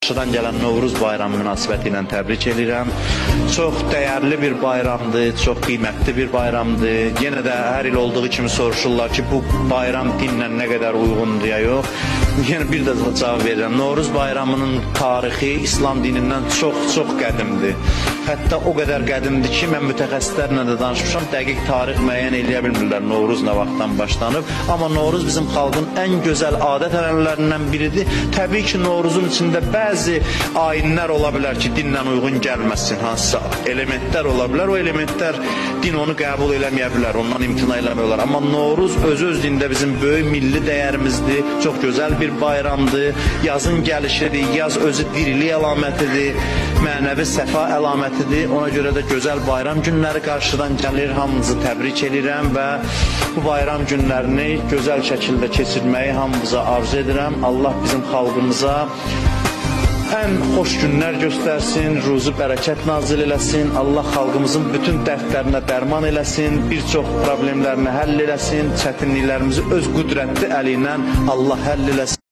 Qarşıdan gələn Novruz bayramı münasibəti ilə təbrik edirəm. Çox dəyərli bir bayramdır, çox qiymətli bir bayramdır. Yenə də hər il olduğu kimi soruşurlar ki, bu bayram dinlə nə qədər uyğundur ya yox. Yenə bir də cavab verirəm. Novruz bayramının tarixi İslam dinindən çox qədimdir. Hətta o qədər qədimdir ki, mən mütəxəssislərlə də danışmışam, dəqiq tarix müəyyən eləyə bilmirlər Novruz nə vaxtdan başlanıb. Amma Novruz bizim xalqın ən gözəl adət-ənənələrindən biridir. Təbii ki, Novruzun içində bəzi ayinlər ola bilər ki, dinlə uyğun gəlməsin, hansısa elementlər ola bilər. O elementlər din onu qəbul eləməyə bilər, ondan imtina eləmək olar. Amma Novruz öz dində bizim böyük milli dəyərimizdir, çox gözəl bir bayramdır. Yazın gəlişidir, yaz özü dirilik əlamətidir, mənəvi səfa əlamətidir. Ona görə də gözəl bayram günləri qarşıdan gəlir. Hamınızı təbrik edirəm və bu bayram günlərini gözəl şəkildə keçirməyi hamımıza arzu edirəm. Allah bizim xalqımıza ən xoş günlər göstərsin, ruzu bərəkət nazil eləsin, Allah xalqımızın bütün dərdlərinə dərman eləsin, bir çox problemlərini həll eləsin, çətinliklərimizi öz qüdrətli əli ilə Allah həll eləsin.